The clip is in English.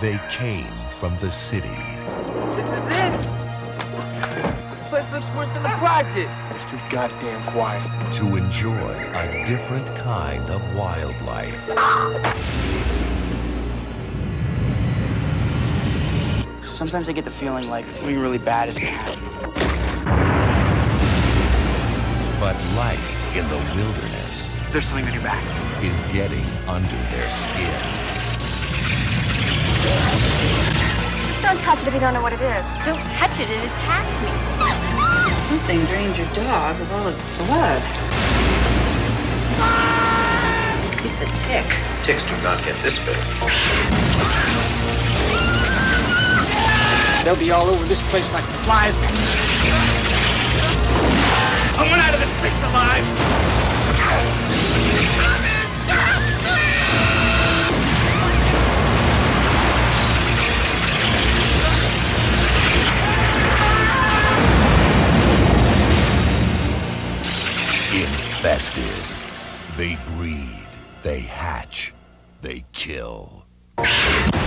They came from the city. This is it. This place looks worse than the project. It's too goddamn quiet. To enjoy a different kind of wildlife. Sometimes I get the feeling like something really bad is gonna happen. But life in the wilderness There's something on your back. is getting under their skin. Just don't touch it if you don't know what it is. Don't touch it, it attacked me. Something drained your dog of all his blood. It's a tick. Ticks do not get this big. They'll be all over this place like flies. I want out of this place alive. Infested. They breed, they hatch, they kill.